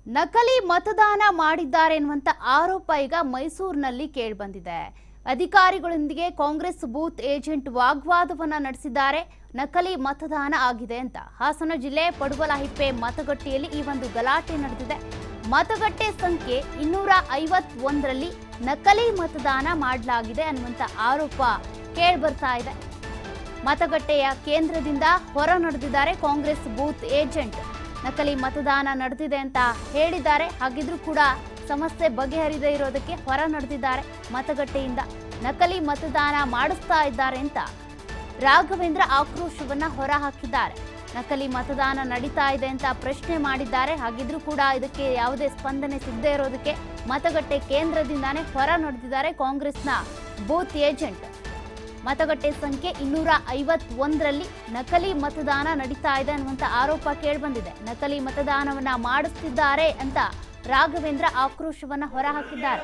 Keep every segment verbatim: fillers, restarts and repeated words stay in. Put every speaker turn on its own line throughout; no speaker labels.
ನಕಲಿ ಮತದಾನ ಮಾಡಿದ್ದಾರೆ ಎನ್ನುವಂತ ಆರೋಪ ಈಗ ಮೈಸೂರಿನಲ್ಲಿ ಕೇಳಿಬಂದಿದೆ. ಅಧಿಕಾರಿಗಳೊಂದಿಗೆ ಕಾಂಗ್ರೆಸ್ ಬೂತ್ ಏಜೆಂಟ್ ವಾಗ್ವಾದವನ್ನ ನಡೆಸಿದ್ದಾರೆ. ನಕಲಿ ಮತದಾನ ಆಗಿದೆ ಅಂತ ಹಾಸನ ಜಿಲ್ಲೆ ಪಡುವಲಹಿಪ್ಪೆ ಮತಗಟ್ಟೆಯಲ್ಲಿ ಈ ಒಂದು ಗಲಾಟೆ ನಡೆದಿದೆ. ಮತಗಟ್ಟೆ ಸಂಖ್ಯೆ ಇನ್ನೂರ ಐವತ್ತೊಂದರಲ್ಲಿ ನಕಲಿ ಮತದಾನ ಮಾಡಲಾಗಿದೆ ಅನ್ನುವಂತ ಆರೋಪ ಕೇಳಿಬರ್ತಾ ಇದೆ. ಮತಗಟ್ಟೆಯ ಕೇಂದ್ರದಿಂದ ಹೊರ ನಡೆದಿದ್ದಾರೆ ಕಾಂಗ್ರೆಸ್ ಬೂತ್ ಏಜೆಂಟ್. ನಕಲಿ ಮತದಾನ ನಡೆದಿದೆ ಅಂತ ಹೇಳಿದ್ದಾರೆ. ಹಾಗಿದ್ರೂ ಕೂಡ ಸಮಸ್ಯೆ ಬಗೆಹರಿದೇ ಇರೋದಕ್ಕೆ ಹೊರ ನಡೆದಿದ್ದಾರೆ. ಮತಗಟ್ಟೆಯಿಂದ ನಕಲಿ ಮತದಾನ ಮಾಡಿಸ್ತಾ ಇದ್ದಾರೆ ಅಂತ ರಾಘವೇಂದ್ರ ಆಕ್ರೋಶವನ್ನ ಹೊರ ಹಾಕಿದ್ದಾರೆ. ನಕಲಿ ಮತದಾನ ನಡೀತಾ ಇದೆ ಅಂತ ಪ್ರಶ್ನೆ ಮಾಡಿದ್ದಾರೆ. ಹಾಗಿದ್ರೂ ಕೂಡ ಇದಕ್ಕೆ ಯಾವುದೇ ಸ್ಪಂದನೆ ಸಿಗದೇ ಇರೋದಕ್ಕೆ ಮತಗಟ್ಟೆ ಕೇಂದ್ರದಿಂದಾನೇ ಹೊರ ನಡೆದಿದ್ದಾರೆ ಕಾಂಗ್ರೆಸ್ನ ಬೂತ್ ಏಜೆಂಟ್. ಮತಗಟ್ಟೆ ಸಂಖ್ಯೆ ಇನ್ನೂರ ಐವತ್ತೊಂದರಲ್ಲಿ ನಕಲಿ ಮತದಾನ ನಡೀತಾ ಇದೆ ಅನ್ನುವಂತ ಆರೋಪ ಕೇಳಿಬಂದಿದೆ. ನಕಲಿ ಮತದಾನವನ್ನ ಮಾಡಿಸ್ತಿದ್ದಾರೆ ಅಂತ ರಾಘವೇಂದ್ರ ಆಕ್ರೋಶವನ್ನ ಹೊರಹಾಕಿದ್ದಾರೆ.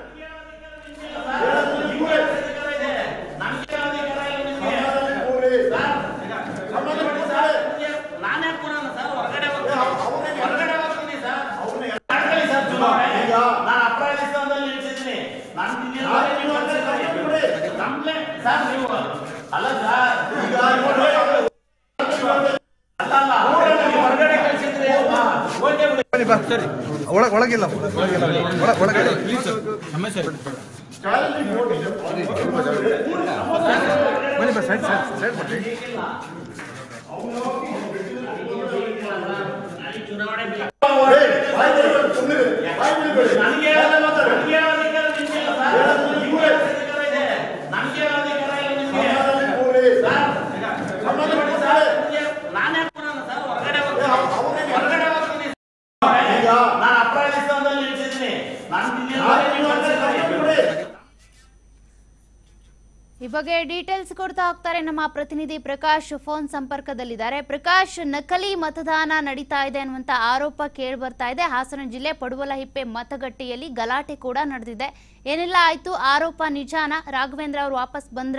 ಒಳಗಿಲ್ಲ ಒಳಗಡೆ ಸೈಡ್ ಸೈಡ್ ಮಾಡಿ.
ಈ ಬಗ್ಗೆ ಡೀಟೇಲ್ಸ್ ಕೊಡ್ತಾ ಹೋಗ್ತಾರೆ ನಮ್ಮ ಪ್ರತಿನಿಧಿ ಪ್ರಕಾಶ್ ಫೋನ್ ಸಂಪರ್ಕದಲ್ಲಿದ್ದಾರೆ. ಪ್ರಕಾಶ್, ನಕಲಿ ಮತದಾನ ನಡೀತಾ ಇದೆ ಅನ್ನುವಂತ ಆರೋಪ ಕೇಳಿ ಬರ್ತಾ ಇದೆ. ಹಾಸನ ಜಿಲ್ಲೆ ಪಡುವಲಹಿಪ್ಪೆ ಮತಗಟ್ಟೆಯಲ್ಲಿ ಗಲಾಟೆ ಕೂಡ ನಡೆದಿದೆ. ಏನೆಲ್ಲ ಆಯ್ತು? ಆರೋಪ ನಿಜಾನ? ರಾಘವೇಂದ್ರ ಅವರು ವಾಪಸ್ ಬಂದ್ರ?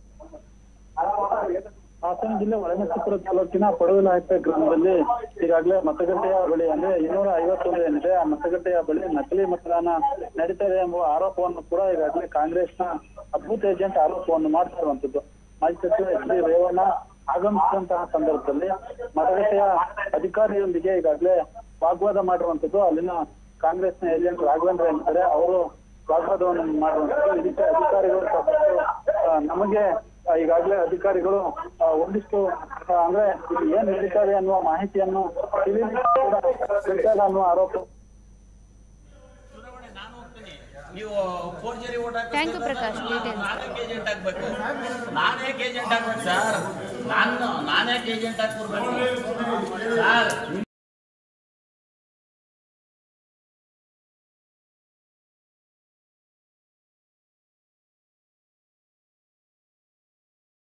ಹಾಸನ ಜಿಲ್ಲೆ ಹೊಳೆನರಸೀಪುರ ತಾಲೂಕಿನ ಪಡುವಲಹಿಪ್ಪೆ ಗ್ರಾಮದಲ್ಲಿ ಈಗಾಗಲೇ ಮತಗಟ್ಟೆಯ ಬಳಿ ಅಂದ್ರೆ ಇನ್ನೂರ ಐವತ್ತೊಂದು ಏನಿದೆ ಆ ಮತಗಟ್ಟೆಯ ಬಳಿ ನಕಲಿ ಮತದಾನ ನಡೀತದೆ ಎಂಬ ಆರೋಪವನ್ನು ಕೂಡ ಈಗಾಗಲೇ ಕಾಂಗ್ರೆಸ್ನ ಬೂತ್ ಏಜೆಂಟ್ ಆರೋಪವನ್ನು ಮಾಡ್ತಾ ಇರುವಂತದ್ದು. ಮಾಜಿ ಸಚಿವ ಎಚ್ ಡಿ ರೇವಣ್ಣ ಆಗಮಿಸಿದಂತಹ ಸಂದರ್ಭದಲ್ಲಿ ಮತಗಟ್ಟೆಯ ಅಧಿಕಾರಿಯೊಂದಿಗೆ ಈಗಾಗಲೇ ವಾಗ್ವಾದ ಮಾಡಿರುವಂತದ್ದು. ಅಲ್ಲಿನ ಕಾಂಗ್ರೆಸ್ನ ಏಜೆಂಟ್ ರಾಘವೇಂದ್ರ ಏನಿದ್ದಾರೆ ಅವರು ವಾಗ್ವಾದವನ್ನು ಮಾಡುವಂತದ್ದು. ಇದಕ್ಕೆ ಅಧಿಕಾರಿಗಳು ನಮಗೆ ಈಗಾಗಲೇ ಅಧಿಕಾರಿಗಳು ಒಂದಿಷ್ಟು ಅಂದ್ರೆ ಇಲ್ಲಿ ಏನ್ ನಡೀತಾರೆ ಅನ್ನುವ ಮಾಹಿತಿಯನ್ನು ಅನ್ನುವ ಆರೋಪ.
ನೀವು forgery vote
thank you Prakash.
ನಾನೇ ಏಜೆಂಟ್ ಆಗ್ಬೇಕು ನಾನೇ ಏಜೆಂಟ್ ಆಗ್ಬೇಕು ಸರ್. ನಾನು ನಾನೇ ಏಜೆಂಟ್ ಆಗ್ಬೇಕು ಸರ್.